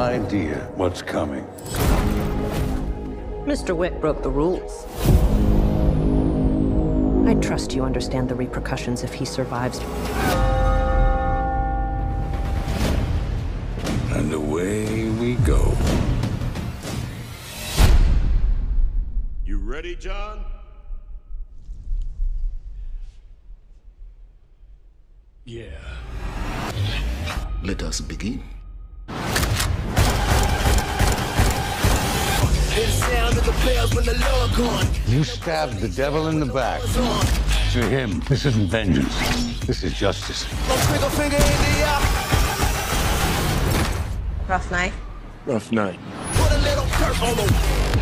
idea what's coming. Mr. Wick broke the rules. I trust you understand the repercussions if he survives. And away we go. You ready, John? Yeah. Let us begin. You stabbed the devil in the back. To him, this isn't vengeance. This is justice. Rough night. Rough night.